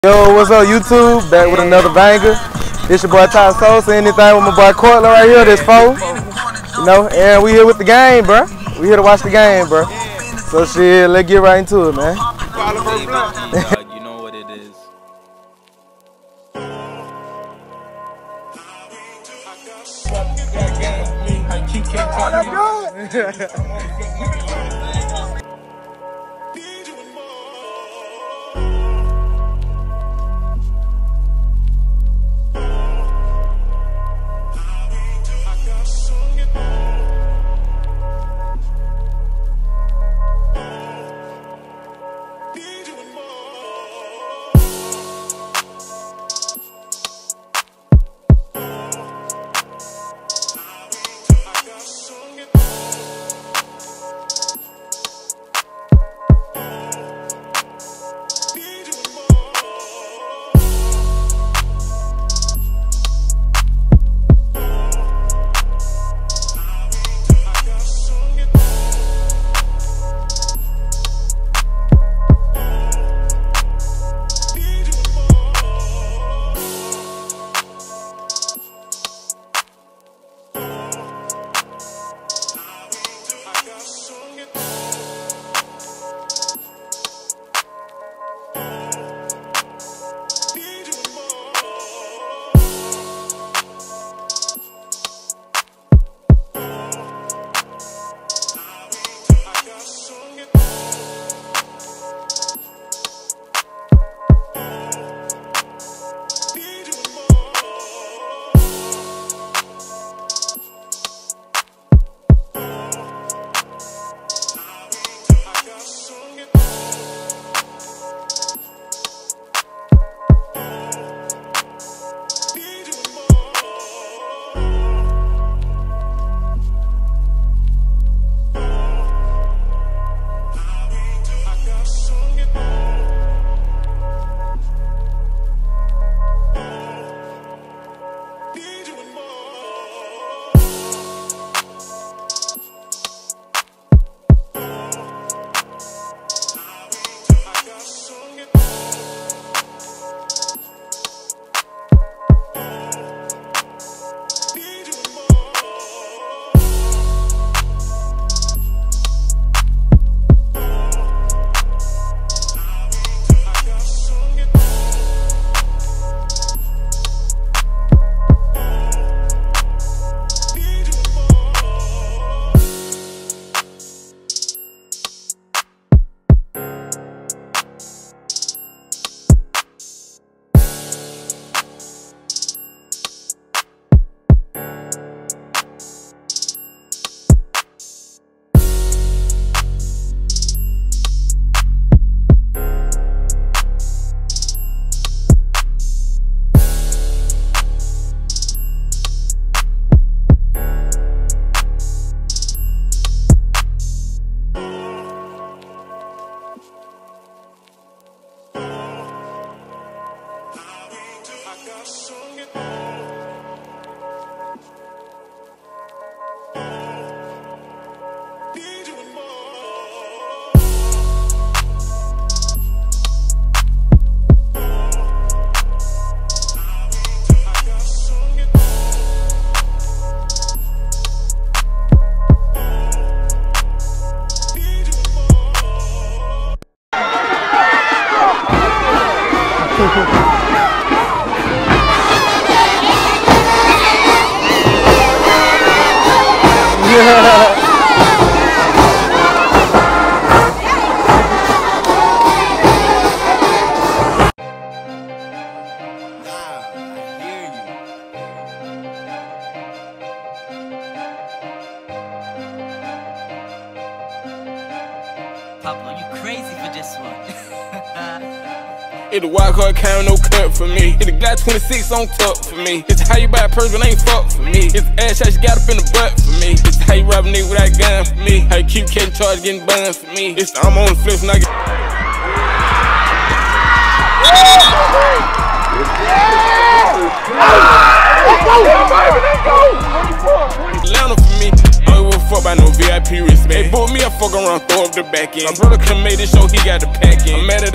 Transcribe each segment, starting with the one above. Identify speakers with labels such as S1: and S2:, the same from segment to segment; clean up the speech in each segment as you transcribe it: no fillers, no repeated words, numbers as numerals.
S1: Yo, what's up YouTube? Back with another banger. It's your boy Ty Soul. Say anything with my boy Courtland right here, this foe. You know, and we here with the game, bro. We here to watch the game, bro. So shit, let's get right into it, man.
S2: You know what it is.
S3: Pablo, you crazy for this one.
S4: It's a wild card count, no cut for me. It's a Glock 26 on top for me. It's how you buy a purse when ain't fuck for me. It's ass shot you got up in the butt for me. It's how you rob a nigga without a gun for me. How you keep catching charge getting burned for me. It's the I'm on the flips and I get. Atlanta for me. I don't give a fuck about no VIP respect. They booked me, I fuck around, throw up the back end. My brother could've made this show, he got the pack in. I'm mad at I fucked the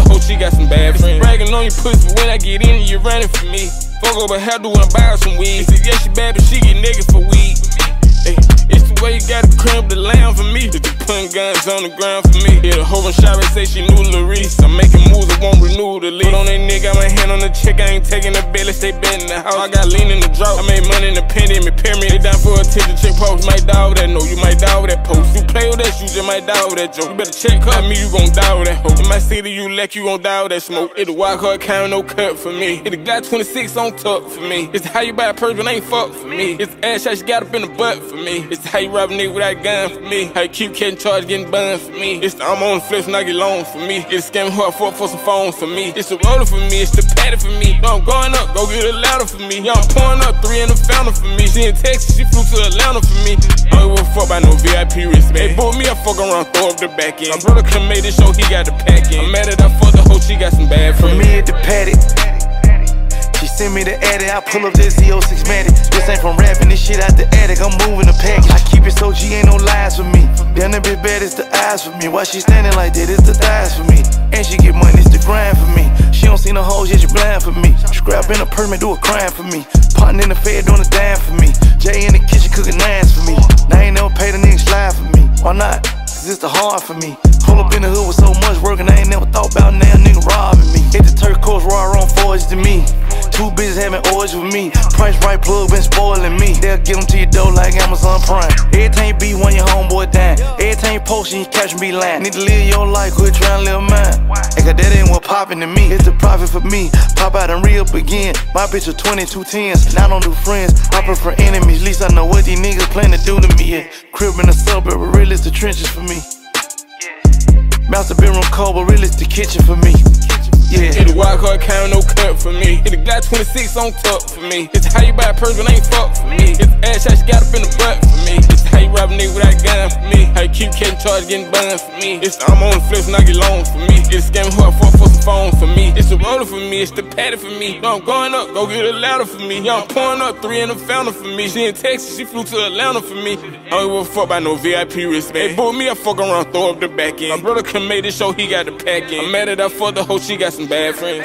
S4: hoe, she got some bad friends. Bragging on your pussy, but when I get in, you running for me. Fuck over how do I buy her some weed? She said, yeah, she bad, but she get niggas for weed. Hey, it's the way you gotta crib the lamb for me. That you putting guns on the ground for me. Yeah, the hoe and shop say she knew Larice. I'm making moves, I won't renew the lease. Put on that nigga, got my hand on the chick, I ain't taking the bill, stay bet in the house. I got lean in the drought, I made money in the pandemic pyramid. They down for a ticket, chick post, might die with that, no, you might die with that post. You play with that, you just might die with that joke. You better check her, me, you gon' die with that hoe. In my city, you lack, you gon' die with that smoke. It's a wild card count, no cut for me. It's a Glock 26 on top for me. It's how you buy a purse when ain't fuck for me. It's ass shot she got up in the butt for me. It's how you rob a nigga with that gun for me. How you keep catching charge, getting bun for me. It's the I'm on the flips and I get loans for me. It's scamming hard for some phones for me. It's the roller for me, it's the patty for me. No, I'm going up, go get a ladder for me. Yeah, I'm pouring up 3 in the fountain for me. She in Texas, she flew to Atlanta for me. I don't give a fuck by no VIP wristband. They booked me, I fuck around, throw up the back end. My brother could've made this show, he got the pack in. I'm mad at I fucked the hoe, she got some bad friends.
S5: For me at the paddock, she send me the edit, I pull up this Z06 Matic. This ain't from rapping, this shit out the attic, I'm moving the package. I keep it so G, ain't no lies for me. Damn, that bitch bad, it's the eyes for me. Why she standing like that, it's the thighs for me. And she get money, it's the grind for me. She don't see no hoes, yet she blind for me. Scrap in a permit, do a crime for me. Partner in the fed, doing a dime for me. Jay in the kitchen, cooking nines for me. Now I ain't never paid a nigga slide for me. Why not? Cause it's the hard for me. Pull up in the hood with so much work and I ain't never thought about now nigga robbing me. Hit the turquoise raw on forged to me. 2 bitches having orders with me. Price right plug been spoiling me. They'll get them to your door like Amazon Prime. Everything be when your homeboy down. Everything posting, you catch me lying. Need to live your life, quit trying to live mine. Cause that ain't what poppin' to me. It's the profit for me. Pop out and re-up again. My bitch are 22 10s. Now I don't do friends. I prefer enemies. At least I know what these niggas plan to do to me. Yeah. Crib in the suburb, but really it's the trenches for me. Master bedroom cold, but really it's the kitchen for me. Yeah.
S4: It's a wild card count, no cut for me. It's a Glock 26 on top for me. It's how you buy a purse when ain't fuck for me. It's ass shot she got up in the butt for me. It's how you rob a nigga with that gun for me. How you keep catching charge, getting bun for me. It's the I'm on the flips and I get loans for me. It's scamming hard for some phones for me. It's the roller for me, it's the patty for me. No, I'm going up, go get a ladder for me. Yeah, I'm pouring up 3 in the fountain for me. She in Texas, she flew to Atlanta for me. I don't give a fuck by no VIP wristband. They booked me, I fuck around, throw up the back end. My brother could've made this show, he got the pack in. I'm mad at I fucked the hoe, she got some bad friends.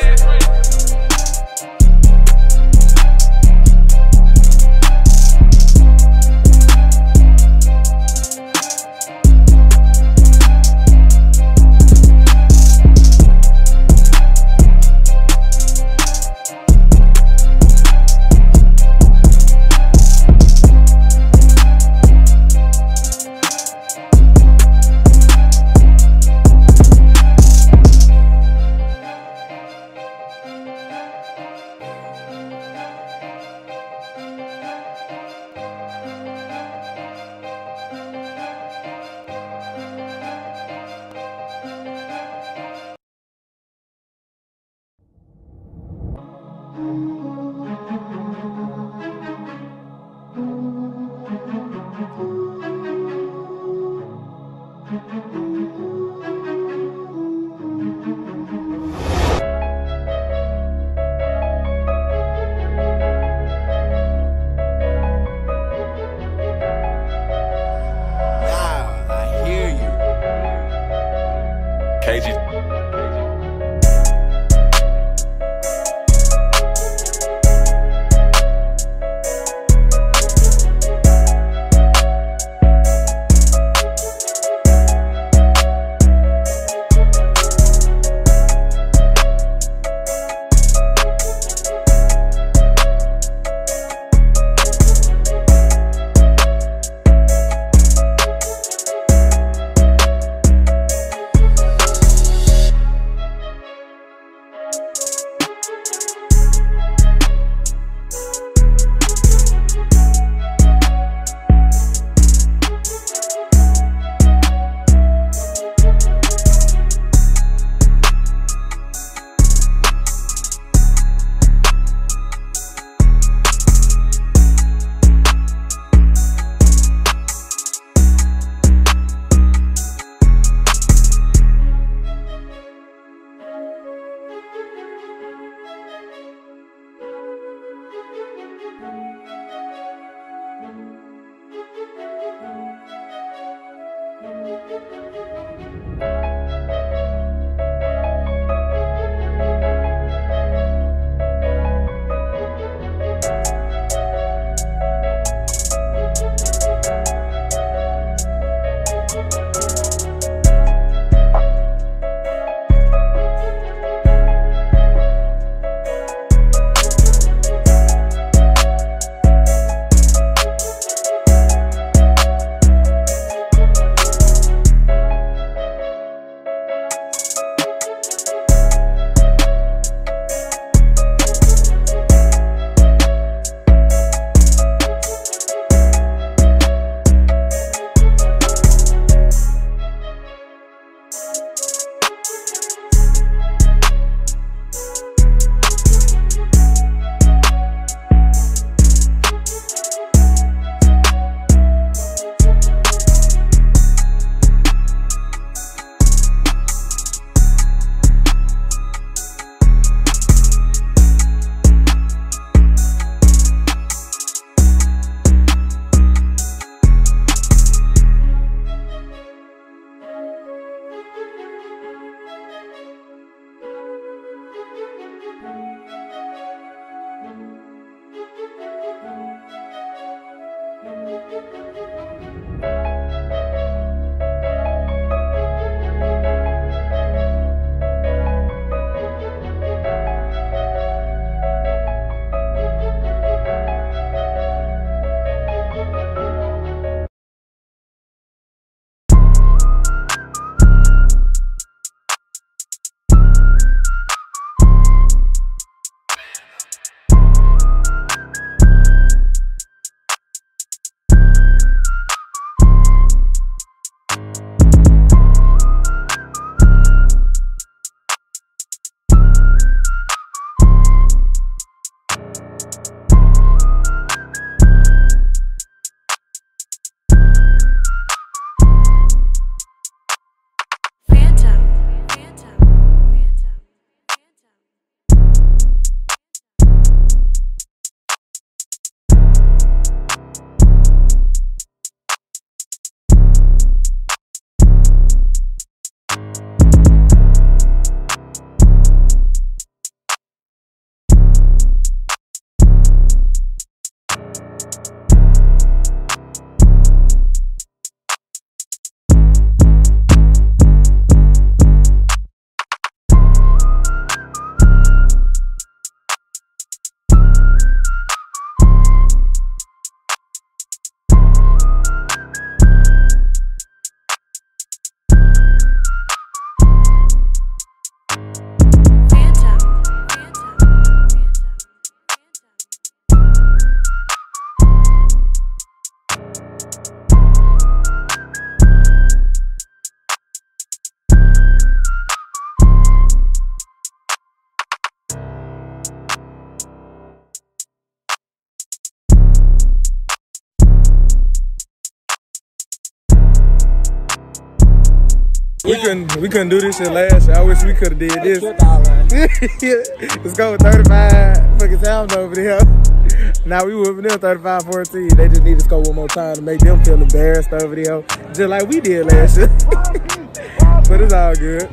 S1: We couldn't do this shit last year. I wish we could have did this. Let's go with 35 fucking sound over there. Now we whooping them 35-14. They just need to score one more time to make them feel embarrassed over there, just like we did last year. But it's all good.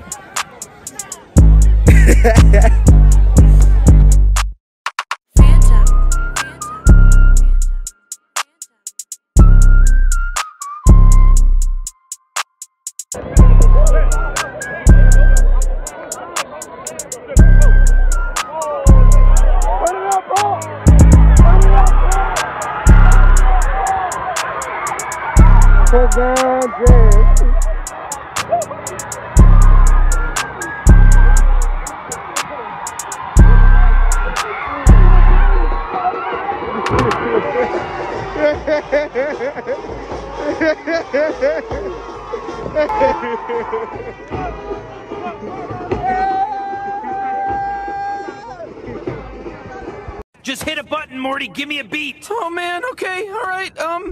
S6: Just hit a button, Morty. Give me a beat. Oh man. Okay. All right.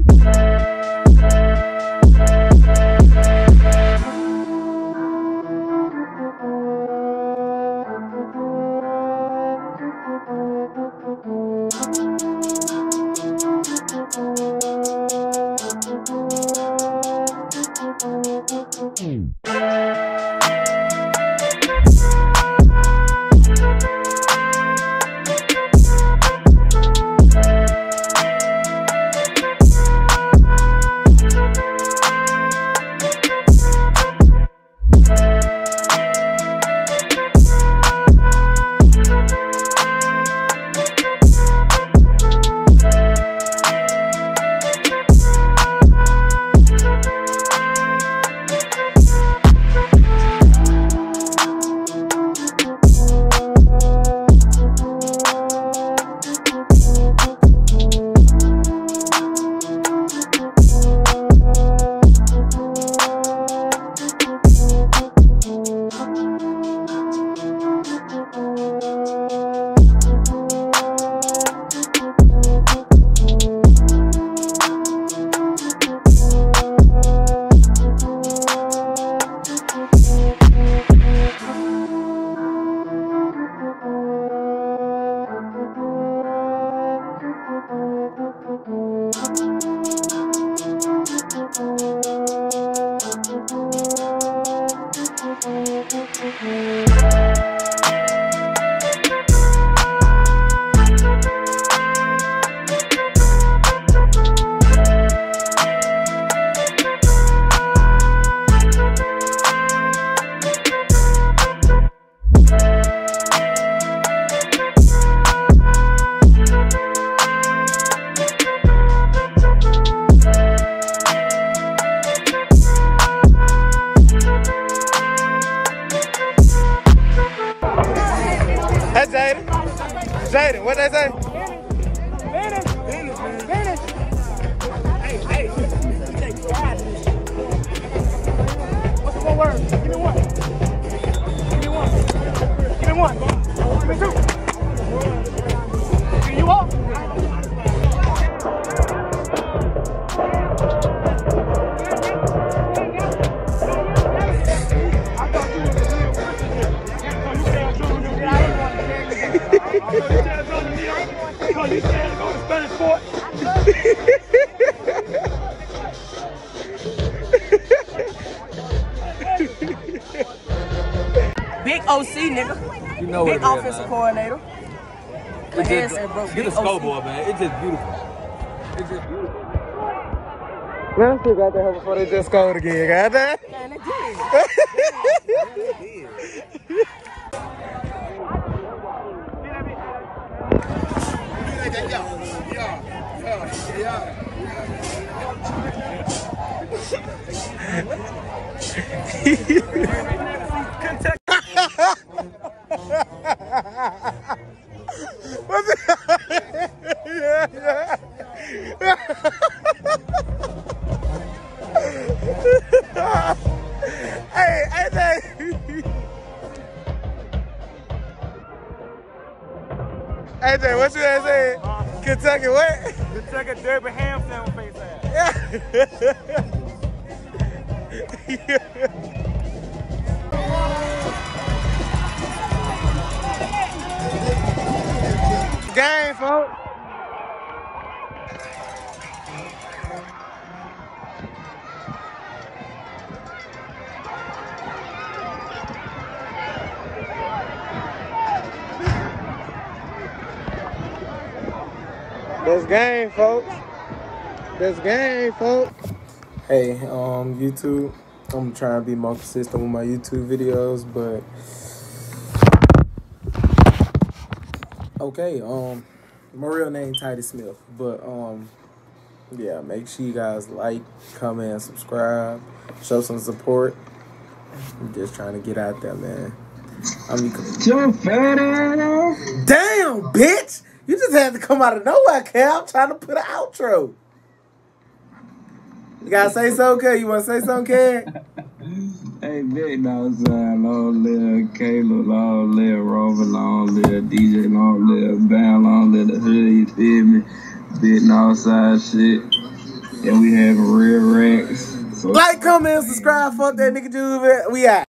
S1: Jaden, what they say?
S7: Finish. Hey. What's the one word? Give me one. Give me two. Can you walk? You said go to Spanish Fort.
S8: Big OC, nigga.
S9: You know
S8: Big
S9: what it is,
S8: offensive
S9: man.
S8: coordinator. My head said, bro,
S9: Get
S8: big
S9: a
S8: OC.
S9: scoreboard, man. It's just beautiful. It's just beautiful.
S1: Man, I still got that before they just scored again, got that?
S8: Man, they did.
S1: AJ, what you had said? Kentucky what?
S7: Kentucky Derby ham sandwich face ass.
S1: game, folks. That's game, folks. That's game, folks. Hey, YouTube. I'm trying to be more consistent with my YouTube videos, but okay, my real name Titus Smith, but yeah, make sure you guys like, comment, and subscribe, show some support. I'm just trying to get out there, man.
S10: Your fat ass.
S1: Damn, bitch! You just had to come out of nowhere, Cal. I'm trying to put an outro. You gotta say something, Cal? You wanna say something, Cal?
S10: Hey, big dog, son. Long live Caleb, long live Rover, long live DJ, long live Bam, long live the hood, you feel me? Big outside shit. And we having real racks. So
S1: Like, comment, and subscribe. Fuck that nigga dude. We out.